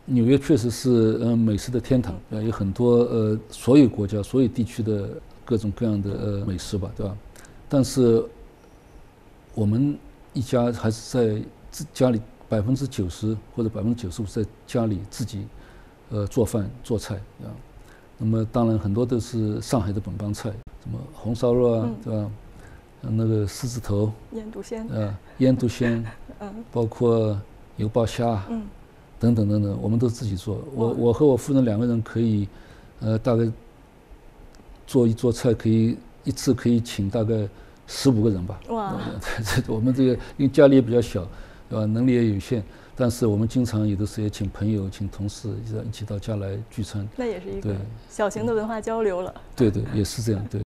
纽约确实是美食的天堂，有很多所有国家、所有地区的各种各样的美食吧，对吧？但是我们一家还是在家里90%或者95%在家里自己做饭做菜啊。那么当然很多都是上海的本帮菜，什么红烧肉啊，对吧？那个狮子头、 腌笃鲜， 腌笃鲜，包括油爆虾，等等等等，我们都自己做。我和我夫人2个人可以，大概做一桌菜一次可以请大概15个人吧。哇！我们这个因为家里也比较小，对吧？能力也有限，但是我们经常有的时候也请朋友、请同事一起到家来聚餐。 那也是一个小型的文化交流了。 对对，也是这样，对。